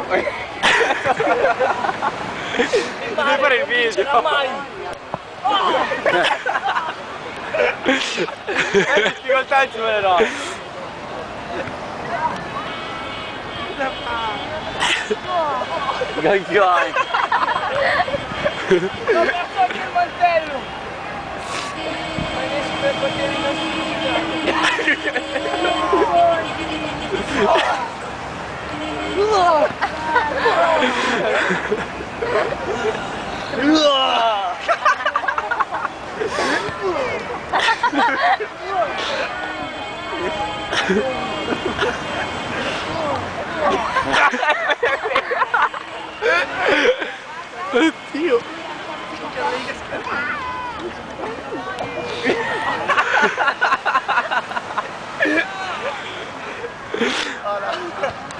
Devi fare il video. Mai. Difficoltà ci vuole no. Ganchione. Ho perso anche il mantello. Ma adesso per poter Oddio.